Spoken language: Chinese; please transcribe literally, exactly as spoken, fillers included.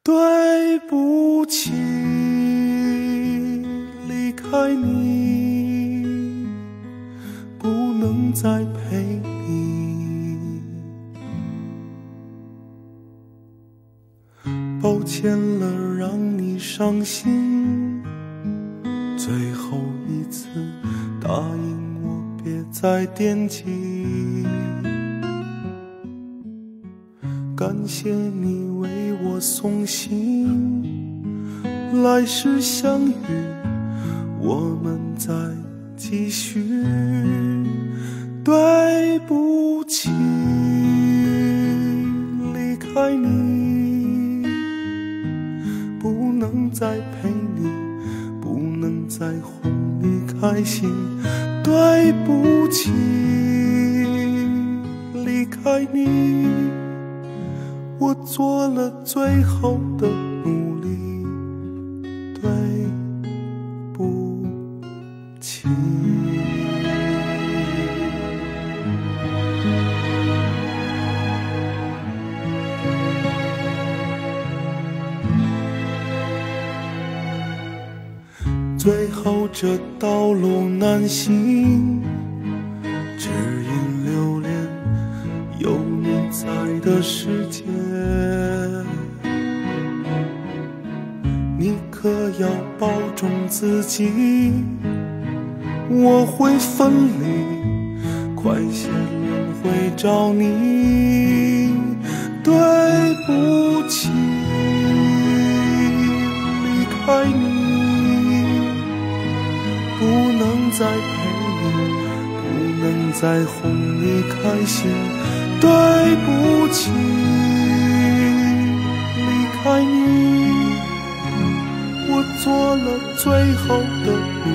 对不起，离开你，不能再陪你。抱歉了，让你伤心。最后一次，答应我别再惦记。感谢你为我送行，来世相遇，我们再继续。对不起，离开你，不能再陪你，不能再哄你开心。对不起，离开你，我做了最后的努力。对不起。最后这道路难行，只因留恋有你在的世界。你可要保重自己，我会分离，快些轮回找你。对不起，离开你，不能再陪你，不能再哄你开心。对不起，离开你，我做了最后的努力。